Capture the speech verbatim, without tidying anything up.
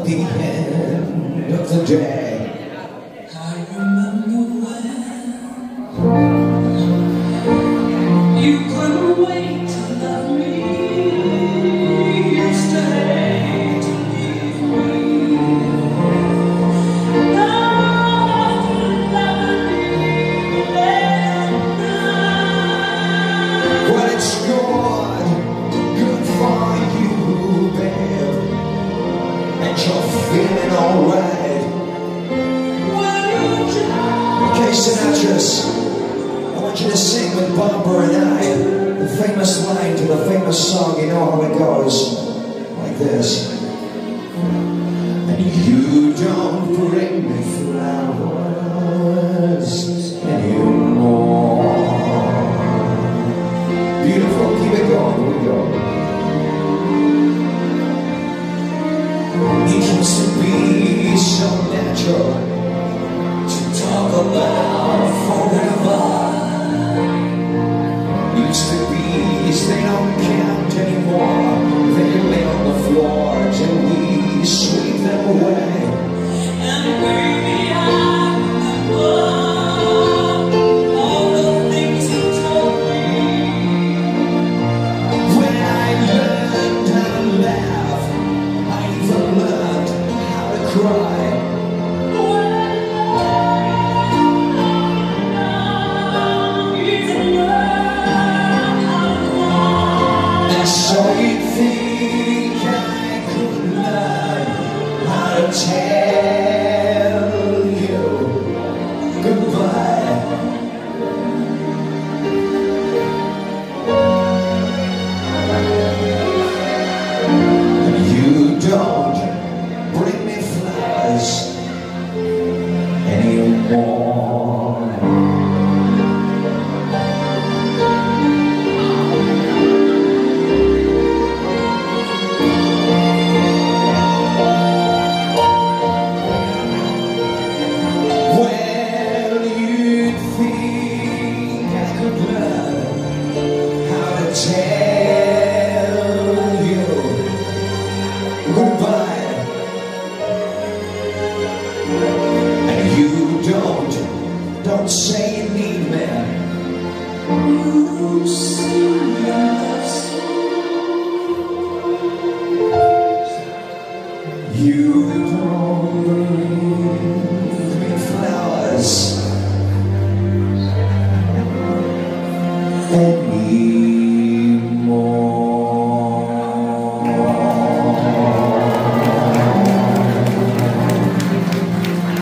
at the end of the day. I remember when you couldn't wait to love me, you stayed to leave me. Now you'll never leave that night. Well, it's good, good for you, babe, and you're feeling alright. Okay, Sinatras, I want you to sing with Barbara and I the famous line to the famous song. You know how it goes, like this. And you don't bring me flowers anymore. Beautiful, keep it going, here we go. It used to be so natural to talk about forever. Used to be, they don't count anymore. They lay on the floor till we sweep them away. And baby, I remember all the things you told me. When I learned how to laugh, I even learned how to cry. So you think I could learn how to tell you goodbye? You don't bring me flowers anymore. Tell you goodbye, and you don't, don't say you need me. You see us. You don't.